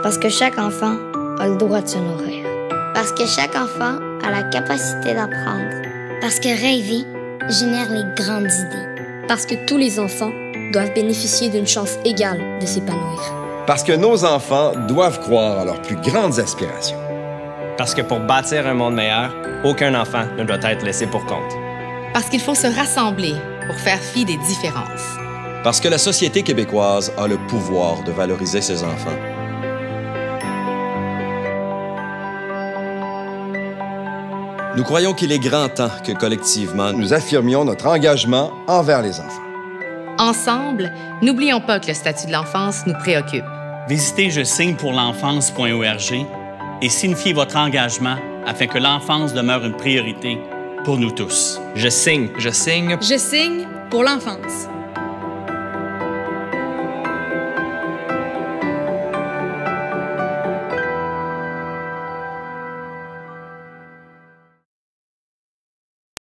Parce que chaque enfant a le droit de se nourrir. Parce que chaque enfant a la capacité d'apprendre. Parce que rêver génère les grandes idées. Parce que tous les enfants doivent bénéficier d'une chance égale de s'épanouir. Parce que nos enfants doivent croire à leurs plus grandes aspirations. Parce que pour bâtir un monde meilleur, aucun enfant ne doit être laissé pour compte. Parce qu'il faut se rassembler pour faire fi des différences. Parce que la société québécoise a le pouvoir de valoriser ses enfants. Nous croyons qu'il est grand temps que collectivement, Nous affirmions notre engagement envers les enfants. Ensemble, n'oublions pas que le statut de l'enfance nous préoccupe. Visitez je signe pour l'enfance.org et signifiez votre engagement afin que l'enfance demeure une priorité pour nous tous. Je signe. Je signe. Je signe pour l'enfance.